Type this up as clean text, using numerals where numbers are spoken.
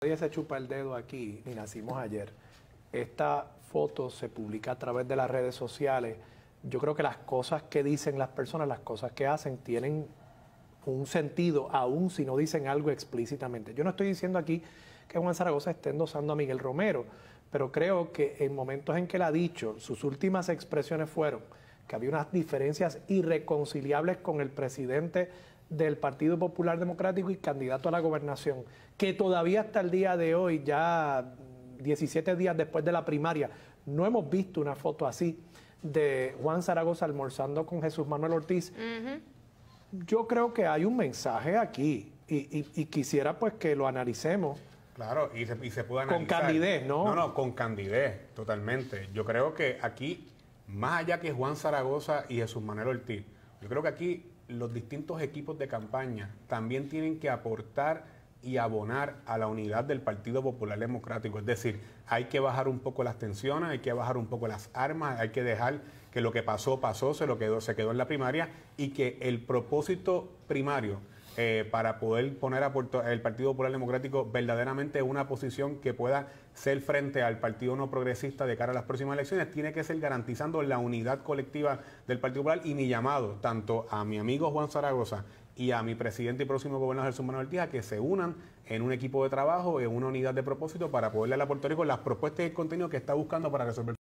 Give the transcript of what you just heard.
nadie se chupa el dedo aquí, ni nacimos ayer. Esta foto se publica a través de las redes sociales. Yo creo que las cosas que dicen las personas, las cosas que hacen, tienen un sentido, aún si no dicen algo explícitamente. Yo no estoy diciendo aquí que Juan Zaragoza esté endosando a Miguel Romero, pero creo que en momentos en que él ha dicho, sus últimas expresiones fueron que había unas diferencias irreconciliables con el presidente del Partido Popular Democrático y candidato a la gobernación, que todavía hasta el día de hoy, ya 17 días después de la primaria, no hemos visto una foto así de Juan Zaragoza almorzando con Jesús Manuel Ortiz. Yo creo que hay un mensaje aquí y quisiera pues que lo analicemos. Claro, y se puede analizar. Con candidez, ¿no? No, con candidez, totalmente. Yo creo que aquí, más allá que Juan Zaragoza y Jesús Manuel Ortiz, yo creo que aquí los distintos equipos de campaña también tienen que aportar y abonar a la unidad del Partido Popular Democrático. Es decir, hay que bajar un poco las tensiones, hay que bajar un poco las armas, hay que dejar que lo que pasó, se quedó en la primaria, y que el propósito primario para poder poner a el Partido Popular Democrático verdaderamente en una posición que pueda ser frente al Partido No Progresista de cara a las próximas elecciones, tiene que ser garantizando la unidad colectiva del Partido Popular. Y mi llamado, tanto a mi amigo Juan Zaragoza y a mi presidente y próximo gobernador Jesús Manuel Ortiz, que se unan en un equipo de trabajo, en una unidad de propósito para poder darle a Puerto Rico las propuestas y el contenido que está buscando para resolver